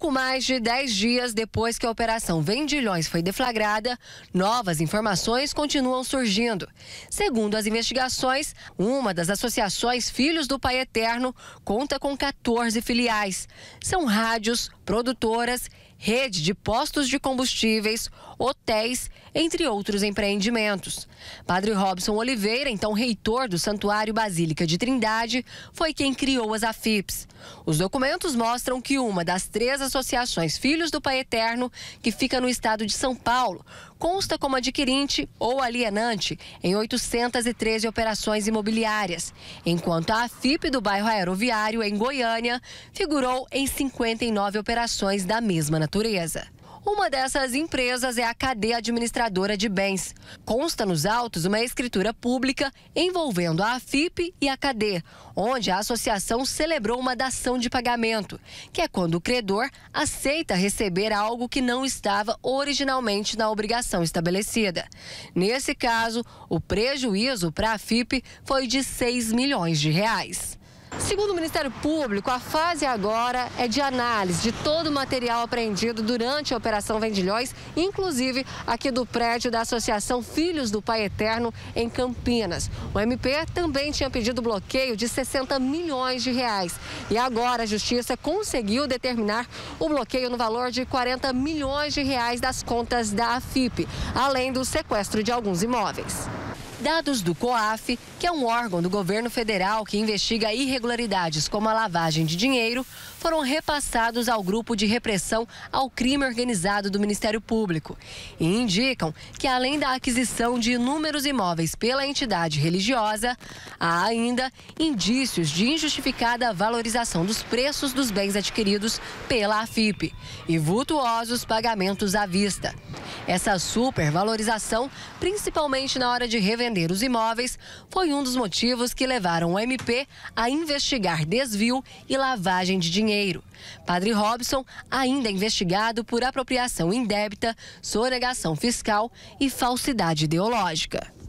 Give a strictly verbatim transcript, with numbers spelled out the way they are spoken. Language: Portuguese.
Pouco mais de dez dias depois que a Operação Vendilhões foi deflagrada, novas informações continuam surgindo. Segundo as investigações, uma das associações Filhos do Pai Eterno conta com quatorze filiais. São rádios, produtoras, rede de postos de combustíveis, hotéis, entre outros empreendimentos. Padre Robson Oliveira, então reitor do Santuário Basílica de Trindade, foi quem criou as A F I Ps. Os documentos mostram que uma das três associações Filhos do Pai Eterno, que fica no estado de São Paulo, consta como adquirente ou alienante em oitocentas e treze operações imobiliárias, enquanto a A F I P do bairro Aeroviário, em Goiânia, figurou em cinquenta e nove operações da mesma natureza. Uma dessas empresas é a C A D Administradora de Bens. Consta nos autos uma escritura pública envolvendo a A F I P e a C A D, onde a associação celebrou uma dação de pagamento, que é quando o credor aceita receber algo que não estava originalmente na obrigação estabelecida. Nesse caso, o prejuízo para a A F I P foi de seis milhões de reais. Segundo o Ministério Público, a fase agora é de análise de todo o material apreendido durante a Operação Vendilhões, inclusive aqui do prédio da Associação Filhos do Pai Eterno, em Campinas. O M P também tinha pedido bloqueio de sessenta milhões de reais. E agora a Justiça conseguiu determinar o bloqueio no valor de quarenta milhões de reais das contas da A F I P, além do sequestro de alguns imóveis. Dados do COAF, que é um órgão do governo federal que investiga irregularidades como a lavagem de dinheiro, foram repassados ao grupo de repressão ao crime organizado do Ministério Público e indicam que, além da aquisição de inúmeros imóveis pela entidade religiosa, há ainda indícios de injustificada valorização dos preços dos bens adquiridos pela A F I P e vultuosos pagamentos à vista. Essa supervalorização, principalmente na hora de revender os imóveis, foi um dos motivos que levaram o M P a investigar desvio e lavagem de dinheiro. Padre Robson ainda é investigado por apropriação indébita, sonegação fiscal e falsidade ideológica.